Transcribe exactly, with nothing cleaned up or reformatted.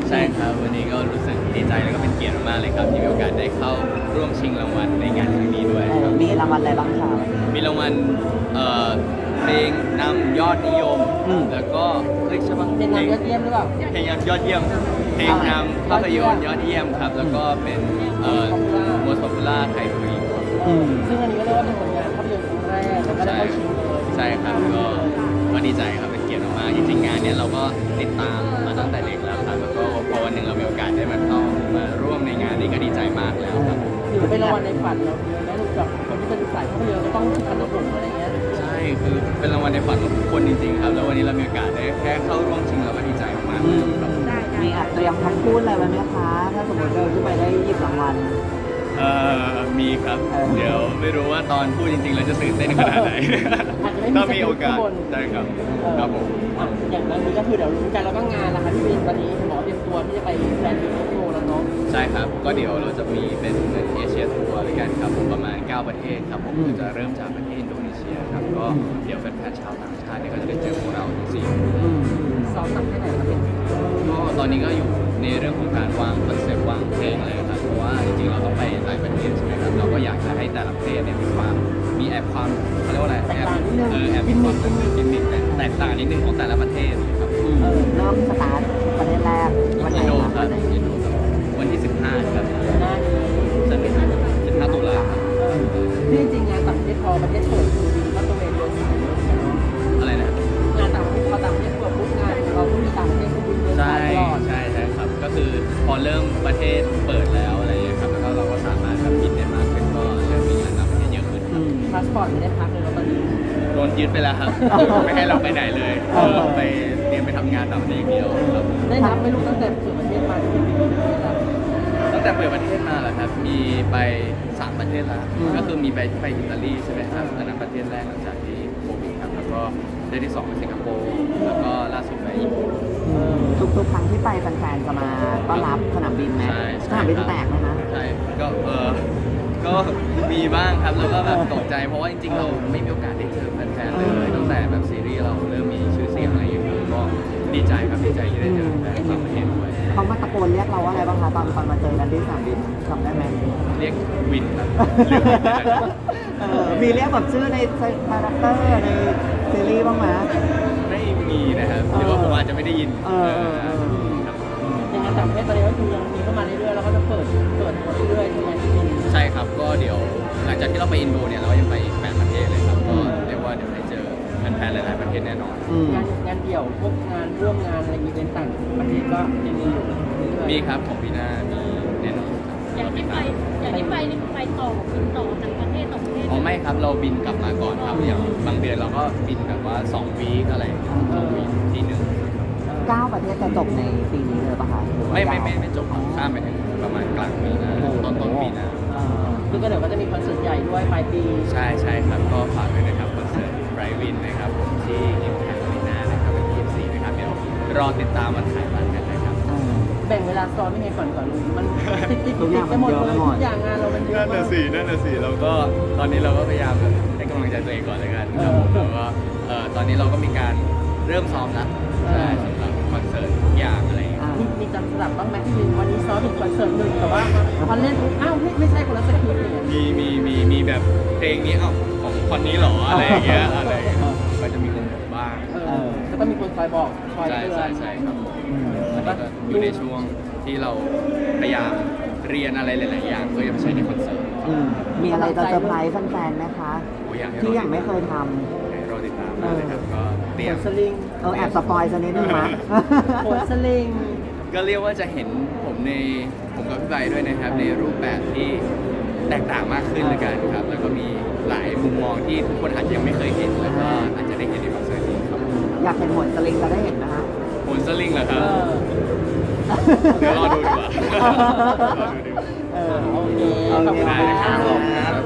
ใช่ครับวันนี้ก็รู้สึกดีใจแล้วก็เป็นเกียรติมากเลยครับที่มีโอกาสได้เข้าร่วมชิงรางวัลในงานครั้งนี้ด้วยครับมีรางวัลอะไรบ้างคะมีรางวัลเอ่อเพลงนำยอดนิยมแล้วก็เฮ้ยใช่ปะเพลงนำยอดเยี่ยมหรือเปล่าเพลงนำยอดเยี่ยมเพลงนำภาพยนตร์ยอดเยี่ยมครับแล้วก็เป็นเอ่อ Most Popular Thai Film ซึ่งอันนี้ก็เรียกว่าเป็นผลงานภาพยนตร์ครั้งแรกแล้วก็ได้เข้าชิงเลยใช่ครับก็ก็ดีใจครับเป็นเกียรติมากจริงๆงานนี้เราก็ติดตามมาตั้งแต่เด็กแล้วครับแล้วก็พอวันหนึ่งเรามีโอกาสได้มาเข้ามาร่วมในงานนี้ก็ดีใจมากแล้วครับถือเป็นรางวัลในฝันเราเลยนะรู้จักคนที่เป็นสายภาพยนตร์ก็ต้องทันระบบอะไรเงี้ยใช่คือเป็นรางวัลในฝันของทุกคนจริงๆครับแล้ววันนี้เรามีโอกาสได้แค่เข้าร่วมชิงเราก็ดีใจมากๆครับมีเตรียมคำพูดอะไรไว้ไหมคะถ้าสมมติเดินขึ้นไปได้หยิบรางวัลเอ่อมีครับเดี๋ยวไม่รู้ว่าตอนพูดจริงๆเราจะตื่นเต้นขนาดไหนถ้ามีโอกาสได้ครับครับผมอย่างนั้นนี้ก็คือเดี๋ยวรู้กันแล้วก็งานละคะพี่วินตอนนี้หมอเตรียมตัวที่จะไปแฟนมิตรโลแล้วเนาะใช่ครับก็เดี๋ยวเราจะมีเป็นเอเชียทัวร์ด้วยกันครับผมประมาณเก้าประเทศครับผมจะเริ่มจากประเทศอินโดนีเซียครับก็เดี๋ยวแฟนๆชาวต่างชาติเนี่ยก็จะได้เจอพวกเราทั้งสี่ซ้อมหนักแค่ไหนครับก็ตอนนี้ก็อยู่ในเรื่องของการวางคอนเซ็ปต์วางเพลงเลยครับเพราะว่าจริงๆเราต้องไปหลายประเทศใช่ไหมครับเราก็อยากจะให้แต่ละประเทศเนี่ยมีความมีแอบความเขาเรียกว่าอะไรแอบเออแอบมีความกิมมิคแตกต่างนิดนึงของแต่ละประเทศครับเริ่มสตาร์ทประเทศแรกวันอินโดครับอินโดครับวันที่สิบห้าครับจะเป็นสิบห้าตุลาครับที่จริงงานต่างประเทศพอประเทศเปิดคือวินก็ตัวเองเดินสายอะไรนะงานต่างประเทศพอต่างประเทศเปิดปุ๊บงานเราต้องมีต่างประเทศคือวินเดินสายตลอดใช่ใช่ครับก็คือพอเริ่มประเทศเปิดแล้วอะไรอย่างเงี้ยครับแล้วก็เราก็สามารถทำบินได้มากขึ้นก็เริ่มมีงานต่างประเทศเยอะขึ้นพาสปอร์ตไม่ได้พักเลยตอนนี้โดนยึดไปแล้วครับไม่ให้เราไปไหนเลยไปเตรียมไปทำงานต่างประเทศอย่างเดียวครับได้นับไม่รู้ตั้งแต่เปิดประเทศมาที่มีประเทศแล้วตั้งแต่เปิดประเทศมาเหรอครับมีไปสามประเทศแล้วก็คือมีไปไปอิตาลีใช่ไหมครับอันนั้นประเทศแรกหลังจากที่โควิดครับแล้วก็ได้ที่สองไปสิงคโปร์แล้วก็ล่าสุดไปญี่ปุ่นทุกๆครั้งที่ไปแฟนๆจะมาต้อนรับสนามบินไหมสนามบินแตกไหมคะใช่ก็เออก็มีบ้างครับแล้วก็แบบตกใจเพราะว่าจริงๆเราไม่มีโอกาสได้เจอแฟนๆเลยตั้งแต่แบบซีรีส์เราเริ่มมีชื่อเสียงอะไรอย่างเงี้ยก็ดีใจครับดีใจที่ได้เจอแฟนต่างประเทศด้วยเขามาตะโกนเรียกเราว่าอะไรบ้างคะตอนตอนมาเจอกันที่สนามบินจำได้ไหมเรียกวินครับมีเรียกแบบชื่อในคาแรคเตอร์ในซีรีส์บ้างไหมไม่มีนะครับหรือว่าผมอาจจะไม่ได้ยินอย่างนั้นต่างประเทศตอนนี้ก็คือยังมีเข้ามาเรื่อยๆแล้วก็จะเปิดเปิดตัวเรื่อยๆใช่ไหมใช่ครับก็เดี๋ยวหลังจากที่เราไปอินโดเนี่ยเรายังไปอีกแปดประเทศเลยครับก็เรียกว่าเดี๋ยวได้เจอแฟนๆหลายๆประเทศแน่นอนงานงานเดี่ยวพวกงานร่วมงานอะไรอีเวนต์ต่างประเทศก็ยังมีอยู่มีครับของปีหน้ามีแน่นอนอย่างที่ไปอย่างที่ไปนี่ไปต่อบินต่อจากประเทศต่อประเทศอ๋อไม่ครับเราบินกลับมาก่อนครับอย่างบางเดือนเราก็บินแบบว่าสองวีคอะไรสองวีคที่หนึ่งเก้าประเทศจะจบในปีนี้เลยป่ะคะไม่ไม่ไม่ไม่จบข้ามไปถึงประมาณกลางปีหน้าต้นต้นปีหน้าคือก็เดี๋ยวก็จะมีคอนเสิร์ตใหญ่ด้วยปลายปีใช่ใช่ครับก็ฝากด้วยนะครับคอนเสิร์ตไบรท์วินนะครับผมที่อิมแพคอารีนานะครับวันที่ยี่สิบสี่นะครับเดี๋ยวรอติดตามวันถ่ายบัตรกันนะครับแบ่งเวลาซ้อมยังไงก่อนก่อนมันติดติดติดไปหมดเลยทุกอย่างงานเรามันเยอะนั่นน่ะสินั่นน่ะสิเราก็ตอนนี้เราก็พยายามให้กำลังใจตัวเองก่อนเลยกันครับผมแล้วก็ตอนนี้เราก็มีการเริ่มซ้อมแล้วใช่สำหรับคอนเสิร์ตทุกอย่างอะไรมีจำสลับบ้างไหมที่วันนี้ซ้อมอีกคอนเสิร์ตหนึ่งแต่ว่าพอเล่นอ้าวไม่ใช่คนละสคริปต์เลยมีมีมีมีแบบเพลงนี้เอ้าของคนนี้หรออะไรอย่างเงี้ยอะไรก็จะมีคนบอกบ้างก็ต้องมีคนคอยบอกคอยเตือนใช่ใช่ครับแล้วก็อยู่ในช่วงที่เราพยายามเรียนอะไรหลายๆอย่างเพื่อจะไปใช้ในคอนเสิร์ตมีอะไรจะเซอร์ไพรส์แฟนๆไหมคะที่ยังไม่เคยทำรอติดตามเลยครับก็เตรียมสลิงเออแอบสปอยสักนิดนึงมั้ยโคสลิงก็เรียกว่าจะเห็นผมในผมกับพี่ใบด้วยนะครับในรูปแบบที่แตกต่างมากขึ้นเลยกันครับแล้วก็มีหลายมุมมองที่ทุกคนอาจจะยังไม่เคยเห็นแล้วก็อาจจะได้เห็นในคอนเสิร์ตนี้ครับอยากเห็นโหนสลิงจะได้เห็นนะคะโหนสลิงเหรอครับเดี๋ยวรอดูดีกว่าโอเคขอบคุณครับ